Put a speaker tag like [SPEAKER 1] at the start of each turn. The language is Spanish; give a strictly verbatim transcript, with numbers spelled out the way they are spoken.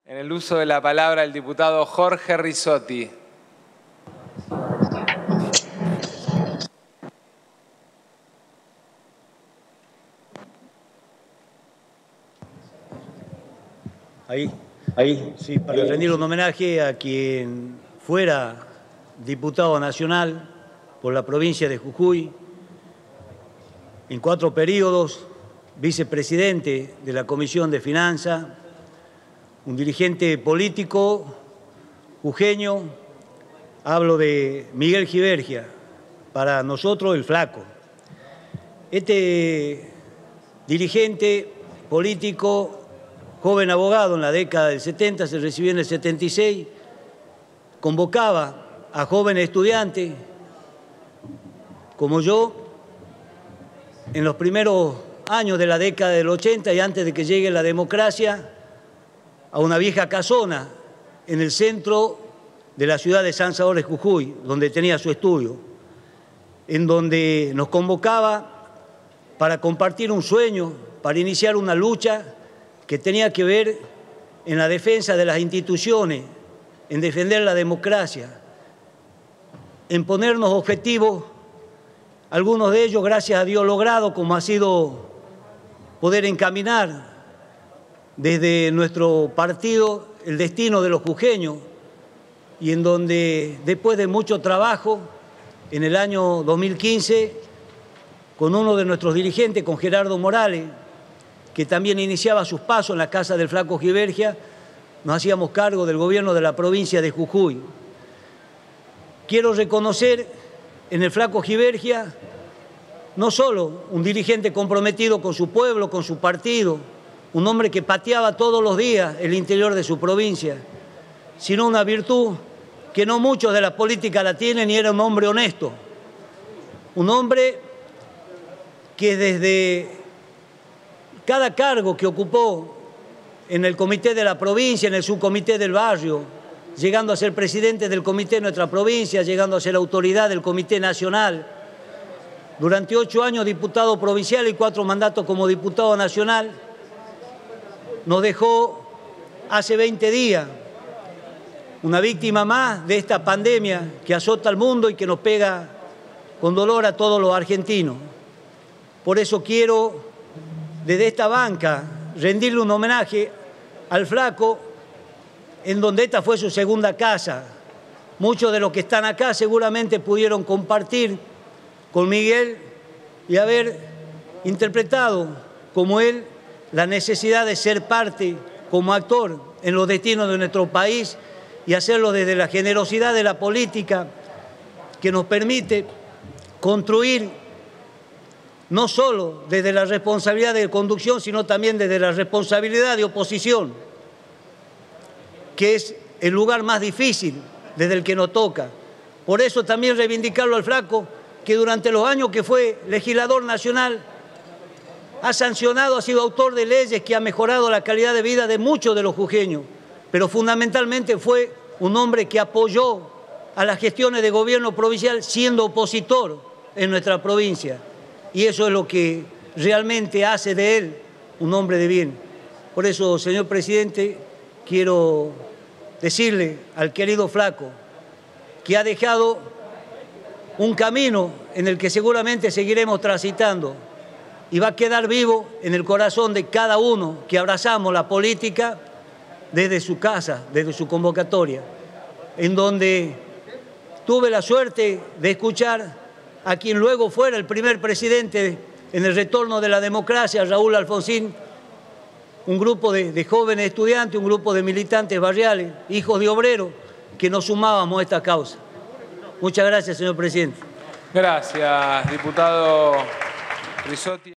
[SPEAKER 1] En el uso de la palabra el diputado Jorge Rizzotti.
[SPEAKER 2] Ahí, ahí, sí, para rendir un homenaje a quien fuera diputado nacional por la provincia de Jujuy, en cuatro periodos, vicepresidente de la Comisión de Finanzas, un dirigente político jujeño, hablo de Miguel Givergia, para nosotros el Flaco. Este dirigente político, joven abogado en la década del setenta, se recibió en el setenta y seis, convocaba a jóvenes estudiantes como yo en los primeros años de la década del ochenta y antes de que llegue la democracia, a una vieja casona en el centro de la ciudad de San Salvador de Jujuy, donde tenía su estudio, en donde nos convocaba para compartir un sueño, para iniciar una lucha que tenía que ver en la defensa de las instituciones, en defender la democracia, en ponernos objetivos, algunos de ellos, gracias a Dios, logrados, como ha sido poder encaminar desde nuestro partido el destino de los jujeños, y en donde después de mucho trabajo, en el año dos mil quince, con uno de nuestros dirigentes, con Gerardo Morales, que también iniciaba sus pasos en la casa del Flaco Givergia, nos hacíamos cargo del gobierno de la provincia de Jujuy. Quiero reconocer en el Flaco Givergia no solo un dirigente comprometido con su pueblo, con su partido, un hombre que pateaba todos los días el interior de su provincia, sino una virtud que no muchos de la política la tienen, y era un hombre honesto, un hombre que desde cada cargo que ocupó en el comité de la provincia, en el subcomité del barrio, llegando a ser presidente del comité de nuestra provincia, llegando a ser autoridad del comité nacional, durante ocho años diputado provincial y cuatro mandatos como diputado nacional, nos dejó hace veinte días una víctima más de esta pandemia que azota al mundo y que nos pega con dolor a todos los argentinos. Por eso quiero, desde esta banca, rendirle un homenaje al Flaco, en donde esta fue su segunda casa. Muchos de los que están acá seguramente pudieron compartir con Miguel y haber interpretado como él la necesidad de ser parte como actor en los destinos de nuestro país y hacerlo desde la generosidad de la política que nos permite construir no solo desde la responsabilidad de conducción, sino también desde la responsabilidad de oposición, que es el lugar más difícil desde el que nos toca. Por eso también reivindicarlo al Flaco, que durante los años que fue legislador nacional ha sancionado, ha sido autor de leyes que han mejorado la calidad de vida de muchos de los jujeños, pero fundamentalmente fue un hombre que apoyó a las gestiones de gobierno provincial siendo opositor en nuestra provincia. Y eso es lo que realmente hace de él un hombre de bien. Por eso, señor presidente, quiero decirle al querido Flaco que ha dejado un camino en el que seguramente seguiremos transitando y va a quedar vivo en el corazón de cada uno que abrazamos la política desde su casa, desde su convocatoria, en donde tuve la suerte de escuchar a quien luego fuera el primer presidente en el retorno de la democracia, Raúl Alfonsín, un grupo de, de jóvenes estudiantes, un grupo de militantes barriales, hijos de obreros, que nos sumábamos a esta causa. Muchas gracias, señor presidente.
[SPEAKER 1] Gracias, diputado Rizzotti.